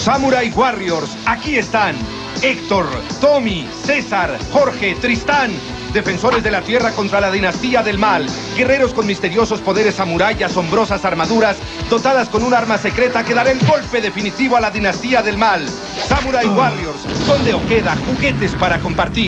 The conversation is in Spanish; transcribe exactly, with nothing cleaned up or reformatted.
Samurai Warriors, aquí están. Héctor, Tommy, César, Jorge, Tristán. Defensores de la tierra contra la dinastía del mal. Guerreros con misteriosos poderes samurái y asombrosas armaduras, dotadas con un arma secreta que dará el golpe definitivo a la dinastía del mal. Samurai Warriors, son de Ojeda, juguetes para compartir.